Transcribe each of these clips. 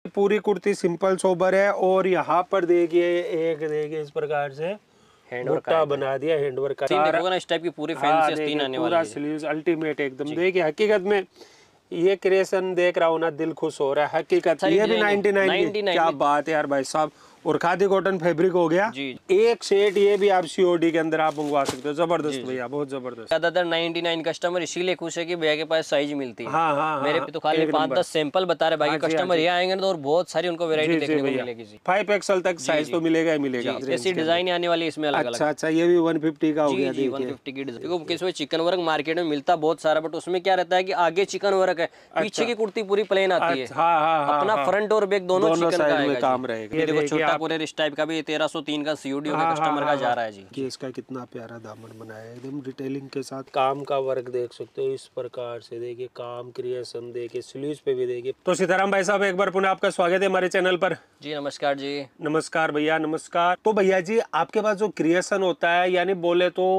पूरी kurti simple sober है और यहाँ पर देखिए इस प्रकार से बुट्टा बना दिया हैंडवर्क का। देखोगे ना इस टाइप की पूरी फैंसी तीन आने वाली पूरा स्लीव्स अल्टीमेट एकदम। देखिए हकीकत में ये क्रिएशन देख रहा हूँ ना, दिल खुश हो रहा है। हकीकत ये भी 99 क्या बात है यार भाई साहब। और खादी कॉटन फैब्रिक हो गया जी। एक सेट ये भी आप सीओडी के अंदर आप मंगवा सकते हो। जबरदस्त भैया, बहुत जबरदस्त। ज्यादातर 99 कस्टमर इसीलिए खुश है कि भैया के पास साइज मिलती है। हाँ, मेरे पे तो खाली 5-10 सैंपल बता रहे, बाकी कस्टमर यहाँ आएंगे ना तो और बहुत सारी उनको वैरायटी देखने को मिलेगी। 5 एक्सएल तक साइज तो मिलेगा ही मिलेगा। ऐसी डिजाइन आने वाली इसमें अलग अलग। अच्छा, ये भी 150 का हो गया। 150 की डिजाइन। चिकन वर्क मार्केट में मिलता बहुत सारा, बट उसमें क्या रहता है कि आगे चिकन वर्क है, पीछे की कुर्ती पूरी प्लेन आती है। अपना फ्रंट और बैक दोनों चिकन का काम रहेगा। देखो छोटा कोरियर इस टाइप का भी 1303 का सीओडी होगा, कस्टमर का जा रहा है जी। कि इसका कितना प्यारा दामन बनाया है, एकदम डिटेलिंग के साथ। काम का वर्क देख सकते हो इस प्रकार से। देखिए काम क्रिएशन देखिए, स्लीव्स पे भी देखिए। तो सीताराम भाई साहब, एक बार पुनः आपका स्वागत है हमारे चैनल पर। जी नमस्कार जी। नमस्कार भैया, नमस्कार। तो भैया जी, आपके पास जो क्रिएशन होता है, यानी बोले तो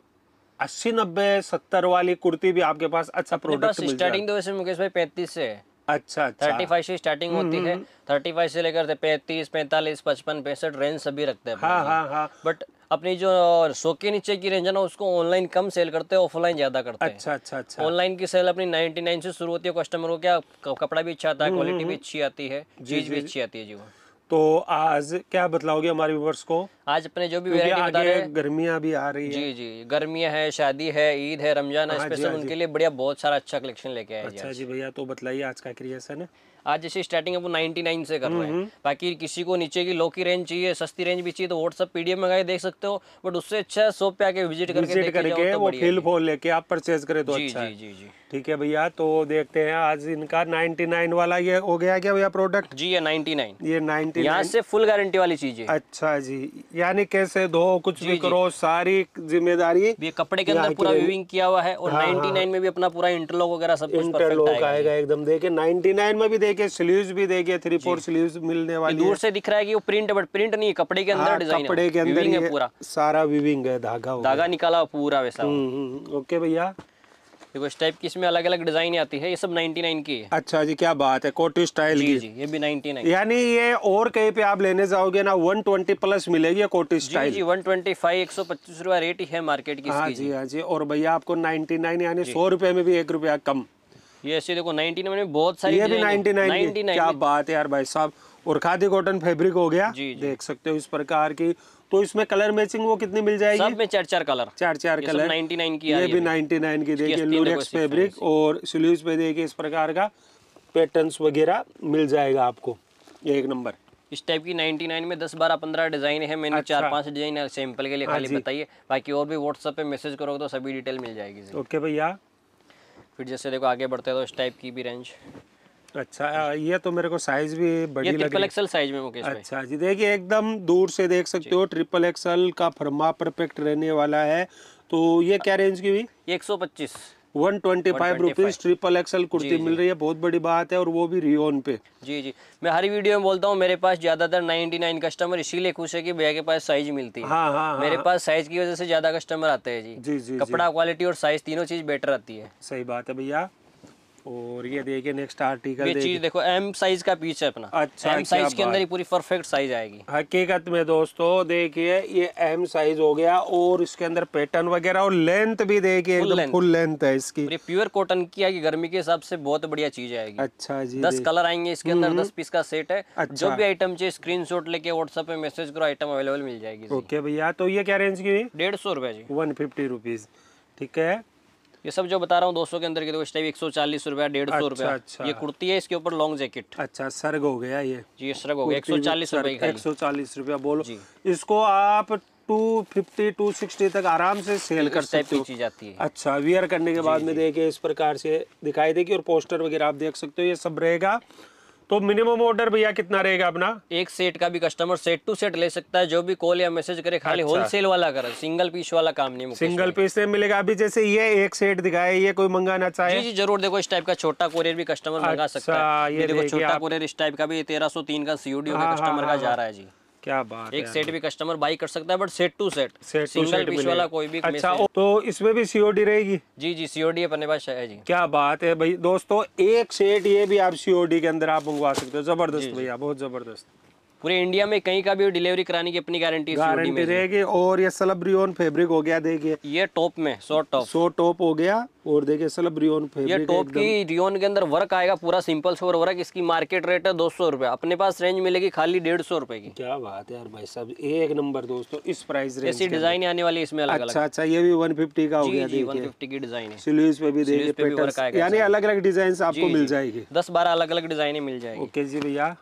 80, 90, 70 वाली कुर्ती भी आपके पास अच्छा प्रोडक्ट मिल जाए। स्टार्टिंग तो वैसे मुकेश भाई 35 से है। अच्छा 35 से स्टार्टिंग होती है। 35 से लेकर 35, 45, 55, 65 रेंज सभी रखते हैं। हाँ। बट अपनी जो 100 के नीचे की रेंज है ना, उसको ऑनलाइन कम सेल करते हैं, ऑफलाइन ज्यादा करते हैं। अच्छा। ऑनलाइन की सेल अपनी 99 से शुरू होती है। कस्टमर को क्या कपड़ा भी अच्छा आता है, क्वालिटी भी अच्छी आती है, चीज भी अच्छी आती है जी। तो आज क्या बतलाओगे हमारे व्यूअर्स को? आज अपने जो भी वैरायटी बता रहे हैं, गर्मियां भी आ रही है। जी गर्मियां है, शादी है, ईद है, रमजान है, स्पेशल उनके लिए बढ़िया बहुत सारा अच्छा कलेक्शन लेके आए। अच्छा जी भैया, तो बताइए आज का क्रिएशन है। आज जैसे स्टार्टिंग अपन 99 से कर रहे हैं। बाकी किसी को नीचे की लो की रेंज चाहिए, सस्ती रेंज भी चाहिए, तो व्हाट्सएप पीडीएफ मंगाए देख सकते हो। बट उससे अच्छा शॉप पे आके विजिट करके वो फील फॉल लेके आप परचेज करें तो अच्छा है। जी। ठीक है भैया, तो देखते हैं आज इनका 99 वाला ये हो गया क्या भैया प्रोडक्ट? जी ये 99। ये 99 यहाँ से फुल गारंटी वाली चीज है। अच्छा जी, यानी कैसे धो कुछ भी करो, सारी जिम्मेदारी। ये कपड़े के अंदर पूरा वीविंग किया हुआ है। और 99 में भी अपना पूरा इंटरलॉक वगैरह सब कुछ परफेक्ट आएगा एकदम। देखिए 99 में भी देखिए स्लीव्स भी देखिए 3/4 स्लीव्स मिलने वाली। दूर से दिख रहा है कि वो प्रिंट, बट प्रिंट नहीं है, कपड़े के अंदर डिजाइन है। कपड़े के अंदर है, पूरा सारा वीविंग है, धागा निकाला पूरा वैसा। ओके भैया, देखो इस टाइप की इसमें अलग अलग डिजाइन आती है। ये सब 99 की है। अच्छा जी, क्या बात है, कोटी स्टाइल की। जी ये भी 99। यानी ये और कहीं पे आप लेने जाओगे ना 120 प्लस मिलेगी कोटी स्टाइल। जी 125, 125 रुपया रेट ही है मार्केट की। हाँ जी। और भैया आपको 99 यानी 100 रुपए में भी 1 रुपया कम। ये ऐसे देखो 99 में बहुत सारी, ये भी 99 क्या बात है यार भाई साहब। और खादी कॉटन फैब्रिक हो गया। देख सकते हो इस प्रकार की। तो इसमें कलर मैचिंग वो कितनी मिल जाएगी? सब में 4-4 कलर। 4-4 कलर। 99 की। ये भी 99 की। देखिए लूरेक्स फैब्रिक और स्लीव्स पे देखिए इस प्रकार का पैटर्न्स वगैरह मिल जाएगा आपको, एक नंबर। इस टाइप की 99 में 10, 12, 15 डिजाइन है। मैंने 4-5 डिजाइन सैंपल के लिए खाली बताइए। बाकी और भी व्हाट्सएप पे मैसेज करोगे तो सभी डिटेल मिल जाएगी। ओके भैया, फिर जैसे देखो आगे बढ़ते हैं तो इस टाइप की भी रेंज। अच्छा, ये तो मेरे को साइज भी बड़ी लग रही है। ट्रिपल एक्सएल साइज में मुकेश भाई। अच्छा जी, देखिए एकदम दूर से देख सकते हो ट्रिपल एक्सएल का फर्मा परफेक्ट रहने वाला है। तो ये क्या रेंज की हुई? 125, 125 रुपीज ट्रिपल एक्सएल कुर्ती मिल रही है। बहुत बड़ी बात है, और वो भी रियोन पे। जी मैं हर वीडियो में बोलता हूँ, मेरे पास ज्यादातर 99 कस्टमर इसीलिए खुश है कि भैया के पास साइज मिलती है। हाँ। मेरे पास साइज की वजह से ज्यादा कस्टमर आते हैं जी। कपड़ा क्वालिटी और साइज तीनों चीज बेटर आती है। सही बात है भैया। और ये देखिए नेक्स्ट आर्टिकल ये चीज देखो, एम साइज का पीस है अपना। अच्छा, एम साइज के अंदर ही पूरी परफेक्ट साइज आएगी। हकीकत में दोस्तों देखिए ये एम साइज हो गया, और इसके अंदर पैटर्न वगैरह और लेंथ भी देखिए एकदम फुल लेंथ है इसकी। ये प्योर कॉटन की है, गर्मी के हिसाब से बहुत बढ़िया चीज आएगी। अच्छा जी, 10 कलर आएंगे इसके अंदर, 10 पीस का सेट है। जो भी आइटम चाहिए स्क्रीनशॉट लेके व्हाट्सएप पे मैसेज करो, आइटम अवेलेबल मिल जाएगी। ओके भैया, तो ये क्या रेंज की? 150 रुपए जी। 150 रुपीज। ठीक है, ये सब जो बता रहा हूँ 200 के अंदर की, तो इस टाइप 140 रुपया, 150 रुपया। अच्छा। ये कुर्ती है, इसके ऊपर लॉन्ग जैकेट। अच्छा, सर्ग हो गया ये जी, सर्ग हो गया 140 रुपए। 140 रुपया बोलो। इसको आप 250, 260 तक आराम से सेल कर सकते हो। चीज आती है। अच्छा, वियर करने के बाद में देखिए इस प्रकार से दिखाई देगी, और पोस्टर वगैरह आप देख सकते हो, ये सब रहेगा। तो मिनिमम ऑर्डर भैया कितना रहेगा अपना? एक सेट का भी कस्टमर सेट टू सेट ले सकता है, जो भी कॉल या मैसेज करे। खाली होलसेल वाला करे, सिंगल पीस वाला काम नहीं। सिंगल पीस से मिलेगा। अभी जैसे ये एक सेट दिखाए, ये कोई मंगाना चाहे जी जरूर। देखो इस टाइप का छोटा कोरियर भी कस्टमर मंगा सकता है। ये देखो छोटा कोरियर इस टाइप का भी 1303 का सीओडी होगा, कस्टमर का जा रहा है जी। क्या बात है। एक सेट भी कस्टमर बाई कर सकता है, but set to set, single piece वाला कोई भी। अच्छा, तो इसमें भी सीओडी रहेगी? जी जी, सीओडी अपने पास है जी। क्या बात है भाई दोस्तों, एक सेट ये भी आप सीओडी के अंदर आप मंगवा सकते हो। जबरदस्त भैया, बहुत जबरदस्त। पूरे इंडिया में कहीं का भी डिलीवरी कराने की अपनी गारंटी रहेगी। और ये स्लब रियोन फैब्रिक हो गया, देखिए ये टॉप में सो टॉप हो गया। और देखिए स्लब रियोन फैब्रिक, ये टॉप की रियोन के अंदर वर्क आएगा, पूरा सिंपल सोवर वर्क। इसकी मार्केट रेट है 200 रुपए, अपने पास रेंज मिलेगी खाली 150 रुपए की। क्या बात है यार भाई साहब, एक नंबर दोस्तों इस प्राइस रेंज। ऐसी डिजाइन आने वाली इसमें अलग अलग। अच्छा, ये भी 150 का हो गया। जी 150 की डिजाइन है। स्लीव्स पे भी देखिए पैटर्न, यानी अलग अलग डिजाइन आपको मिल जाएगी। 10-12 अलग अलग डिजाइने मिल जाएगी। ओके जी भैया,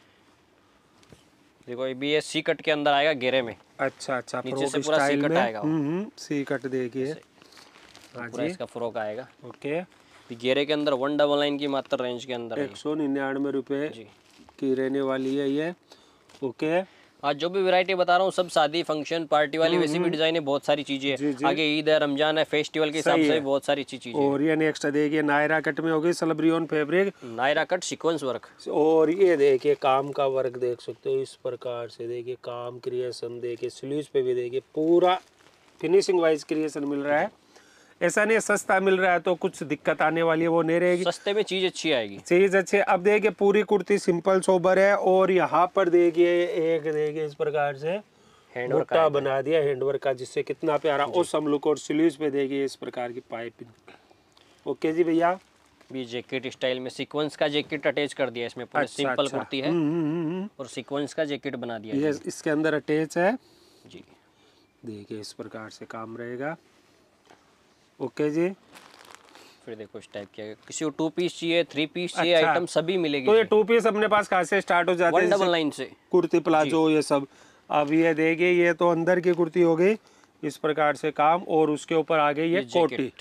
देखो ये भी ये सी कट के अंदर आएगा घेरे में। अच्छा, नीचे से पूरा सी कट आएगा। सी कट देखिए, पूरा इसका फ्रॉक आएगा। ओके, घेरे के अंदर 199 की मात्र रेंज के अंदर 199 रुपए की रहने वाली है ये। ओके, आज जो भी वैरायटी बता रहा हूँ सब शादी फंक्शन पार्टी वाली, वैसी भी डिजाइन है, बहुत सारी चीजें हैं। आगे ईद है, रमजान है, फेस्टिवल के हिसाब से बहुत सारी चीजें। और ये नेक्स्ट देखिए नायरा कट में होगी, slub rayon fabric, Nayra cut sequence work. और ये देखिए काम का वर्क देख सकते हो इस प्रकार से। देखिए काम क्रिएशन देखिए, स्लीव्स पे भी देखिए पूरा फिनिशिंग वाइज क्रिएशन मिल रहा है। ऐसा नहीं सस्ता मिल रहा है तो कुछ दिक्कत आने वाली है, वो नहीं रहेगी। सस्ते में चीज अच्छी आएगी, चीज अच्छी। अब देखिए पूरी कुर्ती सिंपल सोबर है, और यहाँ पर देखिए एक देखिए इस प्रकार से हैंडवर्क बना दिया, हैंडवर्क का, जिससे कितना प्यारा औसम लुक। और स्लीव्स पे देखिए इस प्रकार की पाइपिंग। ओके जी भैया, भी जैकेट स्टाइल में सीक्वेंस का जैकेट अटैच कर दिया इसमें। पूरा सिंपल कुर्ती है और सीक्वेंस का जैकेट बना दिया ये इसके अंदर अटैच है जी। देखिए इस प्रकार से काम रहेगा। ओके जी, फिर देखो इस टाइप की किसी को 2 पीस चाहिए, 3 पीस चाहिए, आइटम सभी मिलेगी। तो ये 2 पीस अपने पास कहाँ से स्टार्ट हो जाते हैं? 199 से कुर्ती प्लाजो ये सब। अब ये देखिए ये तो अंदर की कुर्ती हो गई इस प्रकार से काम, और उसके ऊपर आ गई ये कोटी।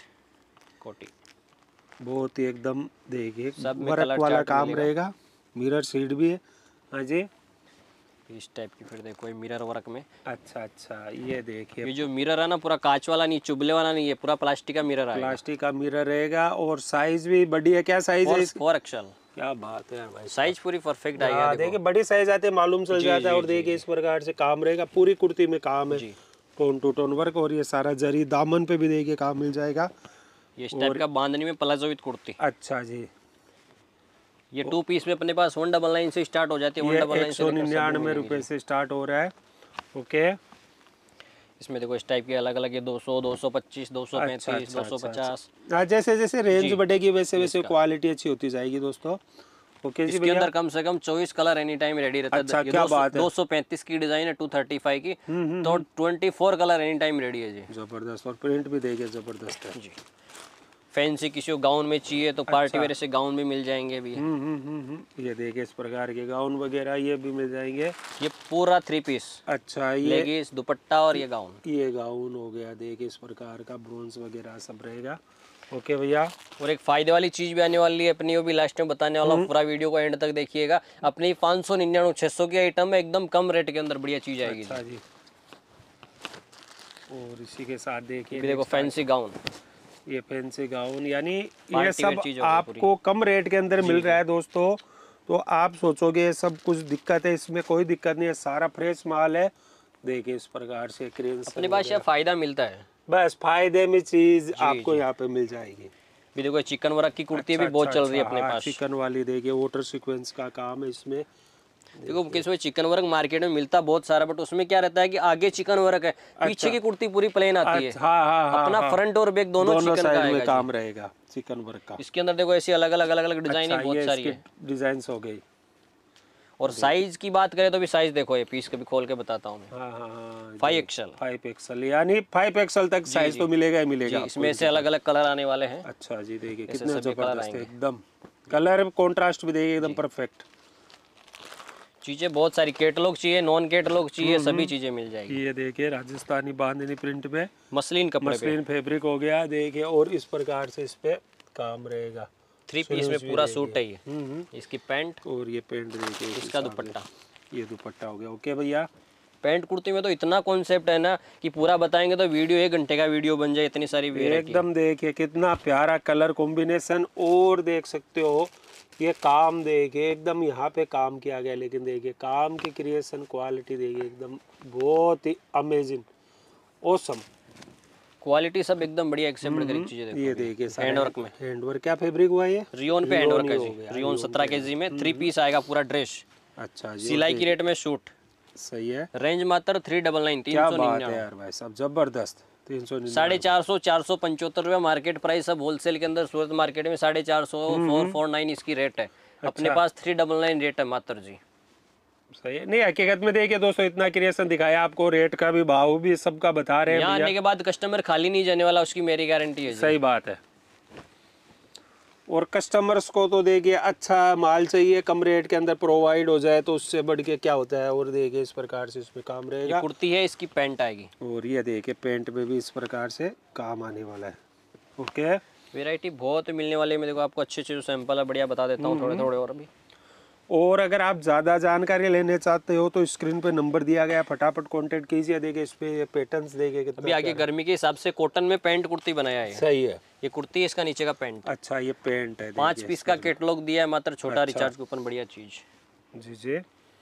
बहुत ही एकदम देखिए वर्क वाला काम रहेगा। मिरर सीट भी है। हाँ जी, इस टाइप की। फिर देखो ये मिरर वर्क में। अच्छा, ये देखिए ये जो मिरर है ना पूरा कांच वाला नहीं, चुभले वाला नहीं है, पूरा प्लास्टिक का मिरर आएगा। प्लास्टिक का मिरर रहेगा, और साइज भी बड़ी है। क्या साइज है? 4 XL। क्या बात है यार भाई, साइज पूरी परफेक्ट आएगा। देखिए बड़ी साइज आते हैं, मालूम चल जाता है। और देखिए इस प्रकार से काम रहेगा, पूरी कुर्ती में काम है, टोन टू टोन वर्क। और ये सारा जरी दामन पे भी देखिए काम मिल जाएगा। ये इस टाइप का बांधनी में प्लाजो विद कुर्ती। अच्छा जी, ये 2 पीस में अपने पास 199 से स्टार्ट हो जाती है। 199 रुपए से स्टार्ट हो रहा है। ओके, इसमें देखो इस टाइप के अलग अलग, ये 200, 225, 235, 250। जैसे जैसे रेंज बढ़ेगी वैसे वैसे क्वालिटी अच्छी होती जाएगी दोस्तों। ओके जी, इसके अंदर कम से कम 24 कलर एनी टाइम रेडी रहता है। अच्छा, क्या बात है। 235 की डिजाइन है, 235 की, तो 24 कलर एनी टाइम रेडी है जी। जबरदस्त। और प्रिंट भी देखिए जबरदस्त है जी। फैंसी किसी को गाउन में चाहिए तो पार्टी वेयर से गाउन भी मिल जाएंगे भी। ये देखिए इस प्रकार के गाउन वगैरह ये भी मिल जाएंगे। ये पूरा 3 पीस। अच्छा, ये लेगीज, दुपट्टा और ये गाउन। ये गाउन हो गया, देखिए इस प्रकार का ब्रोंज वगैरह सब रहेगा। ओके भैया, और एक फायदे वाली चीज भी आने वाली है अपनी, वो भी लास्ट में बताने वाला हूँ। पूरा वीडियो को एंड तक देखिएगा। अपनी 599 600 की आइटम है, एकदम कम रेट के अंदर बढ़िया चीज आएगी। अच्छा जी, और इसी के साथ देखिए देखो फैंसी गाउन। ये फैंसी गाउन, यानी ये सब आपको कम रेट के अंदर मिल रहा है दोस्तों। तो आप सोचोगे ये सब कुछ दिक्कत है, इसमें कोई दिक्कत नहीं है, सारा फ्रेश माल है। देखिए इस प्रकार से अपने पास फायदा मिलता है, बस फायदे में चीज आपको यहाँ पे मिल जाएगी। भी देखो चिकन वर्क की कुर्ती भी बहुत चल रही है अपने पास। चिकन वाली देखिए वॉटर सीक्वेंस का काम है इसमें। देखो किसी चिकन वर्क मार्केट में मिलता बहुत सारा, बट उसमें क्या रहता है कि आगे चिकन वर्क है, पीछे की कुर्ती पूरी प्लेन आती है। अपना फ्रंट और बैक दोनों चिकन का में काम रहेगा चिकन वर्क का। इसके अंदर देखो ऐसी अलग अलग डिजाइन बहुत सारी है, डिजाइन हो गई। और साइज की बात करें तो भी साइज देखो, ये पीस कभी खोल के बताता हूँ मैं। 5 XL, यानी 5 XL तक साइज तो मिलेगा ही मिलेगा। इसमें से अलग अलग कलर आने वाले हैं। अच्छा जी, देखिए कितने जबरदस्त है एकदम, कलर कॉन्ट्रास्ट भी देखिए एकदम परफेक्ट। चीजें बहुत सारी, कैटलॉग चाहिए, नॉन कैटलॉग चाहिए, सभी चीजें मिल जाएगी। ये देखिए राजस्थानी बांधनी प्रिंट में मसलिन कपड़े, मसलिन फैब्रिक हो गया देखिए। और इस प्रकार से इस पे काम रहेगा। 3 पीस में पूरा सूट है ये। इसकी पैंट और ये पैंट देखिए, इसका दुपट्टा, ये दुपट्टा हो गया। ओके भैया, पैंट कुर्ती में तो इतना कॉन्सेप्ट है ना कि पूरा बताएंगे तो वीडियो 1 घंटे का वीडियो बन जाए, इतनी सारी एकदम। देखिए कितना प्यारा कलर कॉम्बिनेशन, और देख सकते हो ये काम देखिए एकदम यहाँ पे काम किया गया, लेकिन देखिए काम की क्रिएशन क्वालिटी देखिए एकदम बहुत ही अमेजिंग ऑसम क्वालिटी सब एकदम बढ़िया एक्सेप्ट करी चीजें देखो। ये देखिए हैंडवर्क में, हैंडवर्क क्या फैब्रिक हुआ ये? रियोन पे हैंडवर्क है जी। रियोन 17 kg में 3 पीस आएगा पूरा ड्रेस। अच्छा जी, सिलाई की रेट में शूट सही है। रेंज मात्र 399 क्या बात है यार भाई साहब, जबरदस्त। 399 450 475 रुपया मार्केट प्राइस। अब होलसेल के अंदर सूरत मार्केट में 450 449 इसकी रेट है। अपने पास 399 रेट है मात्र जी। सही है। नहीं हकीकत में देखिए दोस्तों, इतना क्रिएशन दिखाया आपको, रेट का भी भाव भी सबका बता रहे हैं। यहाँ आने के बाद कस्टमर खाली नहीं जाने वाला, उसकी मेरी गारंटी है जी। सही बात है। और कस्टमर्स को तो देखिए अच्छा माल चाहिए, कम रेट के अंदर प्रोवाइड हो जाए तो उससे बढ़ के क्या होता है। और देखिए इस प्रकार से इसमें काम रहेगा। ये कुर्ती है, इसकी पैंट आएगी। और ये देखिए पैंट में भी इस प्रकार से काम आने वाला है। ओके, वेराइटी बहुत मिलने वाली है। मैं देखो आपको अच्छे अच्छे सैंपल है बढ़िया बता देता हूँ थोड़े थोड़े और भी। और अगर आप ज़्यादा जानकारी लेने चाहते हो तो स्क्रीन पे नंबर दिया गया, फटाफट कांटेक्ट कीजिए। देखिए इस पे पैटर्न्स देखिए कितना अभी आगे गर्मी के हिसाब से कॉटन में पैंट कुर्ती बनाया है। सही है। ये कुर्ती है, इसका नीचे का पैंट। अच्छा ये पैंट है। 5 पीस का कैटलॉग दिया है मात्र, छोटा रिचार्ज कूपन, बढ़िया चीज जी जी।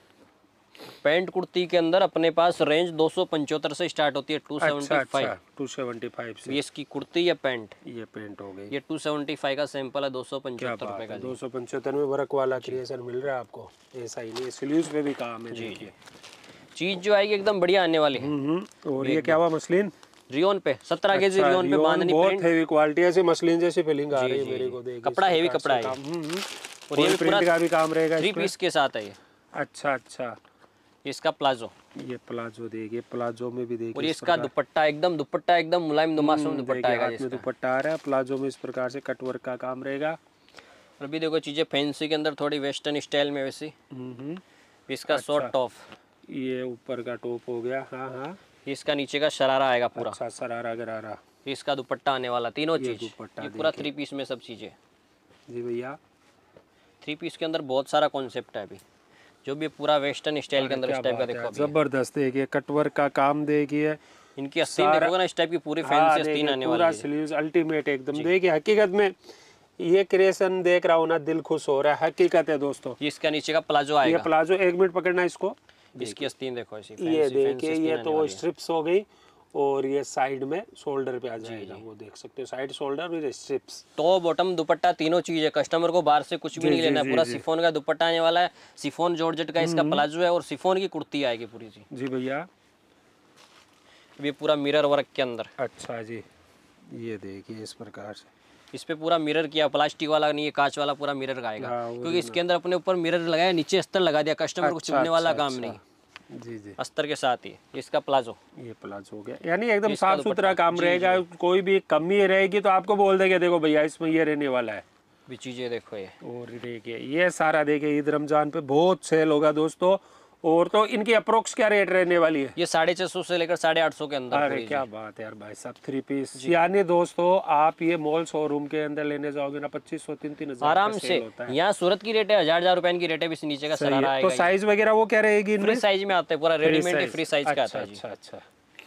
पैंट कुर्ती के अंदर अपने पास रेंज 275 से स्टार्ट होती है। 275 275 से। ये इसकी कुर्ती या पैंट, ये पैंट हो गई। ये 275 का सैंपल है। 275 रुपए का। 275 में वर्क वाला क्रिएशन मिल रहा है आपको, ऐसा ही नहीं, स्लीव्स पे भी काम है। देखिए चीज जो आएगी एकदम बढ़िया आने वाली है। और ये क्या हुआ, मसलिन रियोन पे 17 kg रियोन पे बांधनी, बहुत हेवी क्वालिटी, ऐसे मसलिन जैसी फीलिंग आ रही है मेरे को। देखिए कपड़ा हेवी कपड़ा है। और ये प्रिंट का भी काम रहेगा। 3 पीस के साथ है ये। अच्छा अच्छा। इसका प्लाजो, ये प्लाजो देखिए, प्लाजो में भी देखिए। और इसका दुपट्टा एकदम मुलायम मासूम दुपट्टा है। इसमें दुपट्टा आ रहा है, प्लाजो में इस प्रकार से कटवर्क का काम रहेगा। और अभी देखो चीजें फैंसी के अंदर थोड़ी वेस्टर्न स्टाइल में वैसी। इसका शॉर्ट टॉप, ये ऊपर का टॉप हो गया। हाँ हाँ। इसका नीचे का शरारा आएगा पूरा। अच्छा, शरारा गरारा। इसका दुपट्टा आने वाला, तीनों चीज। ये पूरा 3 पीस में सब चीजें जी भैया। 3 पीस के अंदर बहुत सारा कॉन्सेप्ट है अभी, जो भी पूरा वेस्टर्न स्टाइल के अंदर। इस टाइप का देखो, जबरदस्त देखिए कटवर्क का काम देखिए। इनकी आस्तीन देखोगे ना, इस टाइप की पूरी फैंसी आस्तीन आने वाली है। पूरा स्लीव्स अल्टीमेट एकदम। देखिए हकीकत में ये क्रिएशन देख रहा हूँ ना, दिल खुश हो रहा है। हकीकत है दोस्तों। इसका नीचे का प्लाजो आएगा। ये प्लाजो, 1 मिनट पकड़ना इसको। इसकी आस्तीन देखो ऐसी। ये देखिए, ये तो स्ट्रिप्स हो गई, और ये साइड में शोल्डर पे आ जाएगा। वो देख सकते हो, side shoulder with strips. Top bottom dupatta तीनों चीज है। कस्टमर को बाहर से कुछ भी नहीं लेना, पूरा सिफोन का दुपट्टा आने वाला है। सिफोन जॉर्जेट का इसका प्लाजो है, और सिफोन की कुर्ती आएगी पूरी जी भैया। ये पूरा मिरर वर्क के अंदर। अच्छा जी, ये देखिए इस प्रकार से इस पे पूरा मिरर किया, प्लास्टिक वाला नहीं है, कांच वाला पूरा मिरर का आएगा। क्योंकि इसके अंदर अपने ऊपर मिरर लगाया, नीचे अस्तर लगा दिया, कस्टमर को चुभने वाला काम नहीं। जी जी। अस्तर के साथ ही इसका प्लाजो। ये प्लाजो हो गया, यानी एकदम साफ सुथरा काम रहेगा। कोई भी कमी रहेगी तो आपको बोल देंगे, देखो भैया इसमें ये रहने वाला है। भी चीजें देखो ये। और देखिए ये सारा देखिए ईद रमजान पे बहुत सेल होगा दोस्तों। और तो इनकी अप्रोक्स क्या रेट रहने वाली है? ये 650 से लेकर 850 के अंदर। अरे क्या बात है यार भाई साहब, 3 पीस। यानी दोस्तों आप ये मॉल शोरूम के अंदर लेने जाओगे ना, 2500 3-3 हजार आराम से। यहाँ सूरत की रेट है 1000 रुपए की रेट है। इस नीचे का शरारा आएगा। तो साइज वगैरह वो क्या रहेगी? फ्री साइज में आता है, पूरा रेडीमेड फ्री साइज का आता है। अच्छा अच्छा।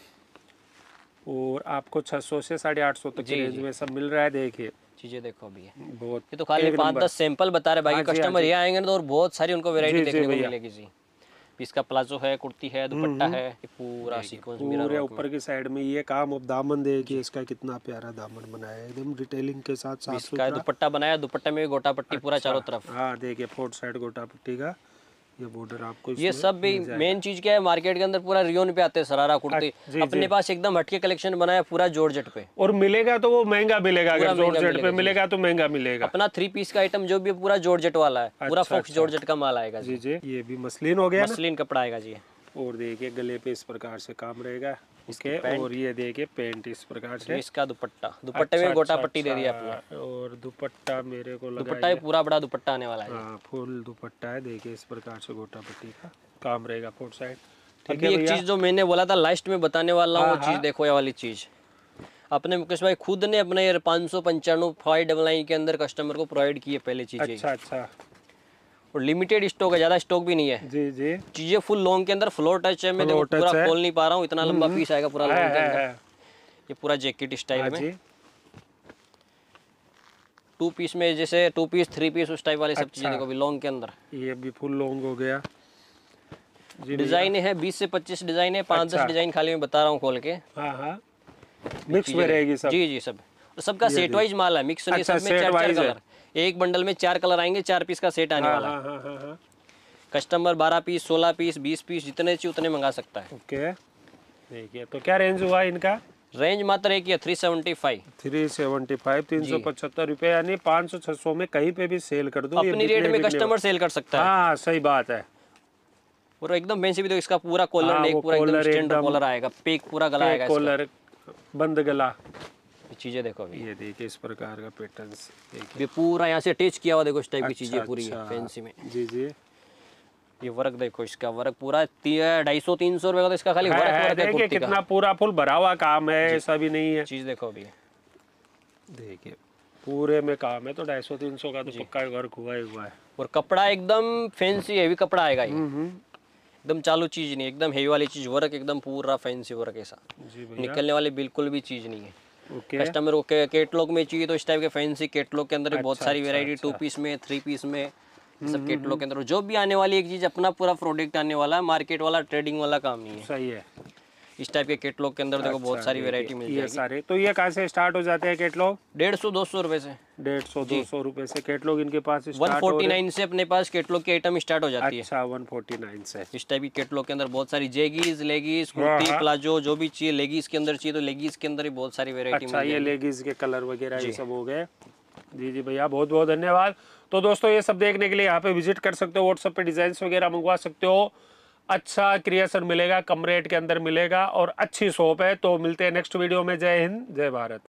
और आपको 600 से 850 तक की रेंज में सब मिल रहा है। देखिए चीजें देखो अभी बहुत। ये तो खाली 5-10 सैंपल बता रहे, बाकी कस्टमर ये आएंगे तो और बहुत सारी उनको वैरायटी देखने को मिलेगी जी। इसका प्लाजो है, कुर्ती है, दुपट्टा है, ये पूरा सीक्वेंस पूरे ऊपर की साइड में ये काम। अब दामन देखिए इसका, कितना प्यारा दामन बनाया है, एकदम डिटेलिंग के साथ साफ सुथरा। दुपट्टा बनाया, दुपट्टे में भी गोटा पट्टी पूरा चारों तरफ। हाँ देखिए 4 साइड गोटा पट्टी का ये बॉर्डर आपको। ये सब भी मेन चीज क्या है, मार्केट के अंदर पूरा रियोन पे आते हैं शरारा कुर्ती। अपने पास एकदम हटके कलेक्शन बनाया पूरा जॉर्जेट पे। और मिलेगा तो वो महंगा मिलेगा, अगर जॉर्जेट पे मिलेगा तो महंगा मिलेगा। अपना 3 पीस का आइटम जो भी पूरा जॉर्जेट वाला है, पूरा फॉक्स जॉर्जेट का माल आएगा जी जी। ये भी मसलिन हो गया, मसलिन कपड़ा आएगा जी। और देखिए गले पे इस प्रकार से काम रहेगा। ओके। और ये देखिए पेंट इस प्रकार से। इसका दुपट्टा, दुपट्टे में गोटा पट्टी दे दिया अपना। और दुपट्टा मेरे को लगा, दुपट्टा पूरा बड़ा दुपट्टा आने वाला है। हाँ फुल दुपट्टा है। देखिए इस प्रकार से गोटा पट्टी का काम रहेगा 4 साइड। ठीक है। एक चीज जो मैंने बोला था लास्ट में बताने वाला हूँ, वो चीज देखो, ये वाली चीज अपने मुकेश भाई खुद ने अपने 595 599 के अंदर कस्टमर को प्रोवाइड की है पहले चीजें। अच्छा अच्छा। और लिमिटेड स्टॉक है, ज्यादा स्टॉक भी नहीं है जी जी। चीजें फुल लॉन्ग के अंदर फ्लोर टच है। मैं देखो पूरा खोल नहीं पा रहा हूँ, इतना लंबा पीस आएगा पूरा लॉन्ग के अंदर। ये पूरा जैकेट स्टाइल में 2 पीस में जैसे 2 पीस 3 पीस उस टाइप वाले सब चीजें देखो अभी लॉन्ग के अंदर। ये भी फुल लॉन्ग हो गया। डिजाइन है 20 से 25 डिजाइन है, 5-10 डिजाइन खाली मैं बता रहा हूँ खोल के। हाँ हाँ, मिक्स में रहेगी सब। जी जी, सब और सबका सेट वाइज माल है, मिक्स नहीं, सब में 4 कलर। एक बंडल में 4 कलर आएंगे, 4 पीस का सेट आने वाला है। कस्टमर 12 पीस 16 पीस 20 पीस जितने चाहिए उतने मंगा सकता है। ओके, देखिए तो क्या रेंज हुआ इनका? रेंज मात्र एक ही है 375 375 रुपए, यानी 500-600 में कहीं पे भी सेल कर दो, अपनी रेट में कस्टमर सेल कर सकता है। हाँ सही बात है। और एकदम फैंसी भी तो इसका पूरा कॉलर नेक पूरा एकदम स्टैंडर्ड कॉलर आएगा, पेक पूरा गला आएगा, कॉलर बंद गला। चीजें देखो अभी ये देखिए इस प्रकार का पैटर्न्स, ये पूरा यहाँ से अटैच किया हुआ देखो इस टाइप की चीजें पूरी फैंसी में। जी जी, ये वर्क देखो, इसका वर्क पूरा 250-300 रुपए का तो इसका खाली वर्क है। देखिए कितना पूरा फुल भरा हुआ काम है, ऐसा भी नहीं है। चीज देखो अभी, देखिए पूरे में काम है, तो 250-300 का तो पक्का वर्क हुआ ही हुआ है। और कपड़ा एकदम फैंसी हेवी कपड़ा आएगा ये, एकदम चालू चीज नहीं, एकदम हेवी वाली चीज, वर्क एकदम पूरा फैंसी वर्क ऐसा निकलने वाली बिल्कुल भी चीज नहीं है। कस्टमर को कैटलॉग में चाहिए तो इस टाइप के फैंसी कैटलॉग के अंदर बहुत सारी वैरायटी 2 पीस में 3 पीस में सब कैटलॉग के अंदर जो भी आने वाली एक चीज अपना पूरा प्रोडक्ट आने वाला है, मार्केट वाला ट्रेडिंग वाला काम नहीं है। सही है। इस टाइप के कैटलॉग के अंदर देखो बहुत सारी वैरायटी मिल जाएगी। सारे तो ये कहाँ से स्टार्ट हो जाते हैं कैटलॉग? 150-200 रुपए से। 150-200 रुपए से कैटलॉग इनके पास 149 से अपने पास कैटलॉग की आइटम स्टार्ट हो जाती है। अच्छा 149 से। इस टाइप की कैटलॉग के अंदर बहुत सारी जेगीज लेगीज कुर्ती प्लाजो जो भी चाहिए, लेगीज के अंदर चाहिए तो लेगीज के अंदर ही बहुत सारी वैरायटी। अच्छा, ये लेगीज के कलर वगैरह ये सब हो गए। जी जी भैया, बहुत बहुत धन्यवाद। तो दोस्तों ये सब देखने के लिए यहाँ पे विजिट कर सकते हो, व्हाट्सएप पे डिजाइन वगैरह मंगवा सकते हो। अच्छा क्रिएशन मिलेगा, कम रेट के अंदर मिलेगा और अच्छी शॉप है। तो मिलते हैं नेक्स्ट वीडियो में। जय हिंद, जय भारत।